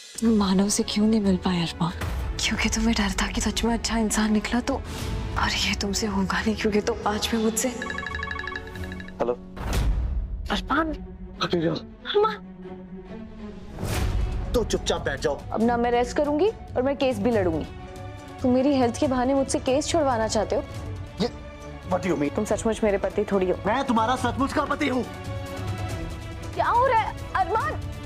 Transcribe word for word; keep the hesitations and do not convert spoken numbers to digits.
मानव से क्यों नहीं मिल पाए अरमान? क्योंकि तुम्हें डर था कि सच में अच्छा इंसान निकला तो, और ये तुमसे होगा नहीं क्योंकि तुम आज भी मुझसे। हेलो अरमान, अरमान, तो चुपचाप बैठ जाओ। अब ना मैं रेस्ट करूंगी और मैं केस भी लड़ूंगी। तुम मेरी हेल्थ के बहाने मुझसे केस छुड़वाना चाहते हो? ये व्हाट डू यू मीन? तुम सचमुच मेरे पति थोड़ी हो। मैं तुम्हारा सचमुच का पति हूँ। क्या हो रहा है अरमान?